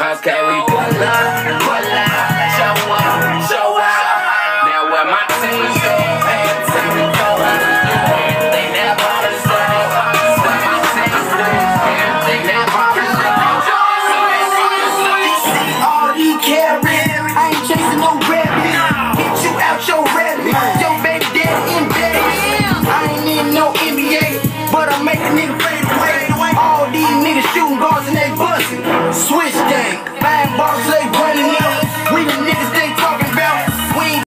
Okay, we pull up, show up, show out. Now where my team go, and take the go. They never understand what my team do, and they never understand. You see all you carry, I ain't chasing no rabbit. Get you out your rabbit, your baby daddy in bed. I ain't in no NBA, but I make a nigga fade away. All these niggas shooting guards and they bustin'. Switch gang, bang bottles, they running